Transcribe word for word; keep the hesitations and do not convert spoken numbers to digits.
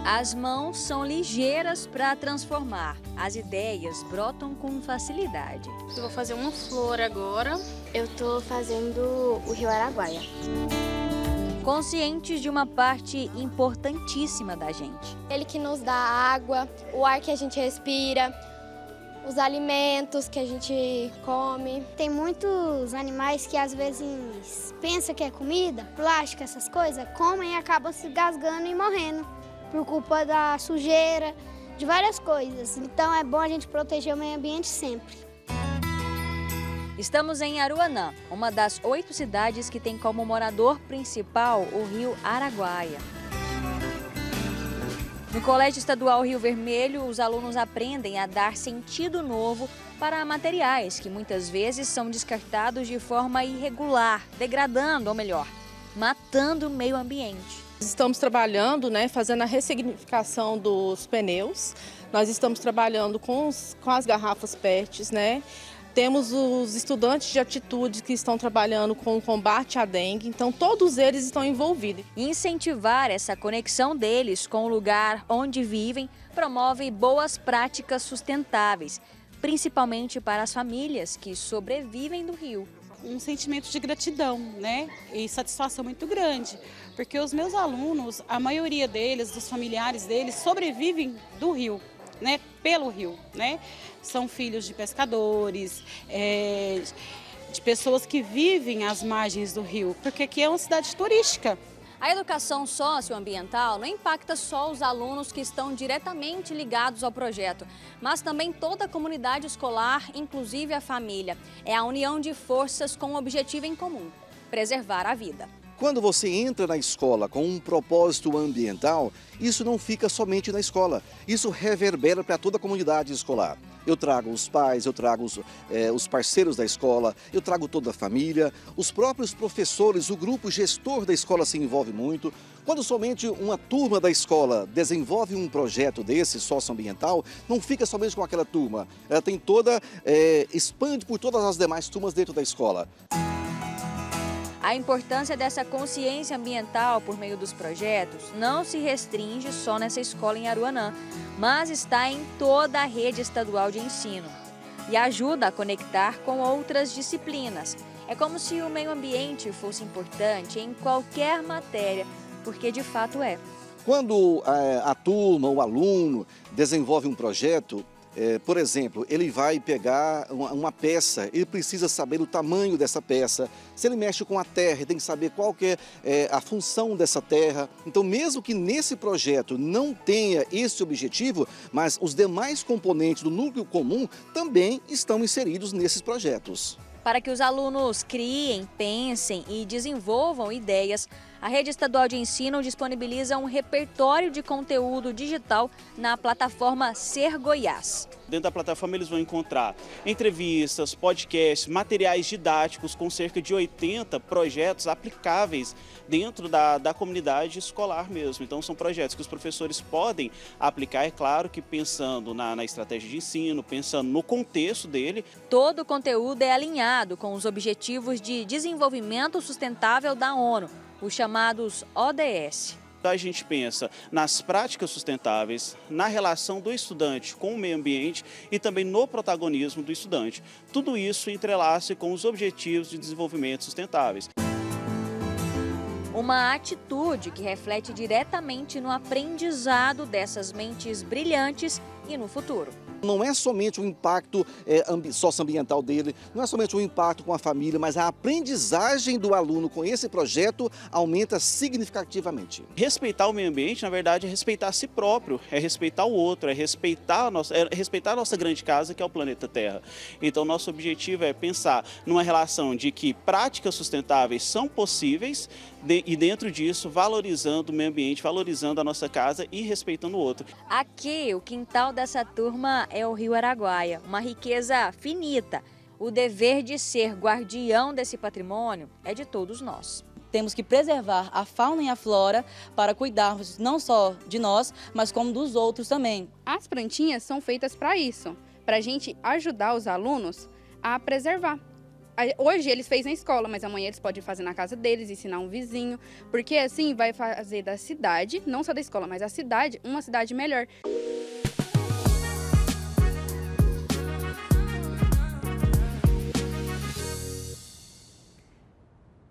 As mãos são ligeiras para transformar. As ideias brotam com facilidade. Eu vou fazer uma flor agora. Eu tô fazendo o Rio Araguaia. Conscientes de uma parte importantíssima da gente. Ele que nos dá água, o ar que a gente respira, os alimentos que a gente come. Tem muitos animais que às vezes pensam que é comida, plástico, essas coisas, comem e acabam se gasgando e morrendo por culpa da sujeira, de várias coisas. Então é bom a gente proteger o meio ambiente sempre. Estamos em Aruanã, uma das oito cidades que tem como morador principal o Rio Araguaia. No Colégio Estadual Rio Vermelho, os alunos aprendem a dar sentido novo para materiais que muitas vezes são descartados de forma irregular, degradando, ou melhor, matando o meio ambiente. Estamos trabalhando, né, fazendo a ressignificação dos pneus. Nós estamos trabalhando com, os, com as garrafas P E Ts, né? Temos os estudantes de atitude que estão trabalhando com o combate à dengue, então todos eles estão envolvidos. Incentivar essa conexão deles com o lugar onde vivem promove boas práticas sustentáveis, principalmente para as famílias que sobrevivem do rio. Um sentimento de gratidão, né, e satisfação muito grande, porque os meus alunos, a maioria deles, dos familiares deles, sobrevivem do rio, né, pelo rio, né, são filhos de pescadores, é, de pessoas que vivem às margens do rio, porque aqui é uma cidade turística. A educação socioambiental não impacta só os alunos que estão diretamente ligados ao projeto, mas também toda a comunidade escolar, inclusive a família. É a união de forças com um objetivo em comum: preservar a vida. Quando você entra na escola com um propósito ambiental, isso não fica somente na escola, isso reverbera para toda a comunidade escolar. Eu trago os pais, eu trago os, eh, os parceiros da escola, eu trago toda a família, os próprios professores, o grupo gestor da escola se envolve muito. Quando somente uma turma da escola desenvolve um projeto desse, socioambiental, não fica somente com aquela turma, ela tem toda, eh, expande por todas as demais turmas dentro da escola. A importância dessa consciência ambiental por meio dos projetos não se restringe só nessa escola em Aruanã, mas está em toda a rede estadual de ensino e ajuda a conectar com outras disciplinas. É como se o meio ambiente fosse importante em qualquer matéria, porque de fato é. Quando a, a turma, o aluno desenvolve um projeto, É, por exemplo, ele vai pegar uma, uma peça, ele precisa saber o tamanho dessa peça. Se ele mexe com a terra, ele tem que saber qual que é, é a função dessa terra. Então, mesmo que nesse projeto não tenha esse objetivo, mas os demais componentes do núcleo comum também estão inseridos nesses projetos. Para que os alunos criem, pensem e desenvolvam ideias, a Rede Estadual de Ensino disponibiliza um repertório de conteúdo digital na plataforma Ser Goiás. Dentro da plataforma eles vão encontrar entrevistas, podcasts, materiais didáticos com cerca de oitenta projetos aplicáveis dentro da, da comunidade escolar mesmo. Então são projetos que os professores podem aplicar, é claro que pensando na, na estratégia de ensino, pensando no contexto dele. Todo o conteúdo é alinhado com os Objetivos de Desenvolvimento Sustentável da ONU, os chamados O D S. A gente pensa nas práticas sustentáveis, na relação do estudante com o meio ambiente e também no protagonismo do estudante. Tudo isso entrelaça com os Objetivos de Desenvolvimento Sustentáveis. Uma atitude que reflete diretamente no aprendizado dessas mentes brilhantes e no futuro. Não é somente o impacto é, socioambiental dele, não é somente o impacto com a família, mas a aprendizagem do aluno com esse projeto aumenta significativamente. Respeitar o meio ambiente, na verdade, é respeitar a si próprio, é respeitar o outro, é respeitar a nossa, é respeitar a nossa grande casa, que é o planeta Terra. Então, nosso objetivo é pensar numa relação de que práticas sustentáveis são possíveis de, e, dentro disso, valorizando o meio ambiente, valorizando a nossa casa e respeitando o outro. Aqui, o quintal dessa turma é o Rio Araguaia, uma riqueza finita. O dever de ser guardião desse patrimônio é de todos nós. Temos que preservar a fauna e a flora para cuidarmos não só de nós, mas como dos outros também. As plantinhas são feitas para isso, para a gente ajudar os alunos a preservar hoje eles fez na escola, mas amanhã eles podem fazer na casa deles, ensinar um vizinho, porque assim vai fazer da cidade, não só da escola, mas a cidade, uma cidade melhor.